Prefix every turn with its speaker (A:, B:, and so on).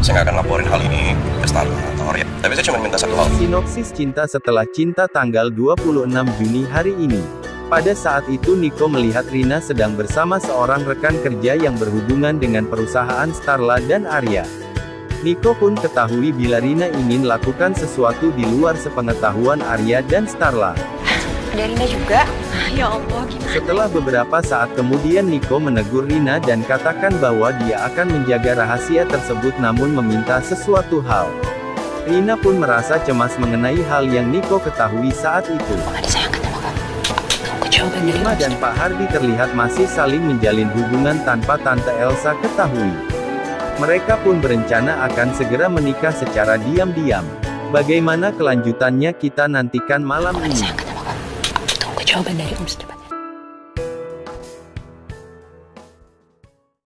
A: Saya nggak akan laporin hal ini ke Starla atau Arya. Tapi saya cuma minta satu hal.
B: Sinopsis Cinta Setelah Cinta tanggal 26 Juni hari ini. Pada saat itu Nico melihat Rina sedang bersama seorang rekan kerja yang berhubungan dengan perusahaan Starla dan Arya. Nico pun ketahui bila Rina ingin lakukan sesuatu di luar sepengetahuan Arya dan Starla.
C: Ada Rina juga? Ya Allah, gimana?
B: Setelah beberapa saat kemudian Nico menegur Rina dan katakan bahwa dia akan menjaga rahasia tersebut namun meminta sesuatu hal. Rina pun merasa cemas mengenai hal yang Nico ketahui saat itu. Irma dan Pak Hardi terlihat masih saling menjalin hubungan tanpa Tante Elsa ketahui. Mereka pun berencana akan segera menikah secara diam-diam. Bagaimana kelanjutannya kita nantikan malam ini.
C: Tunggu jawaban dari Om Step.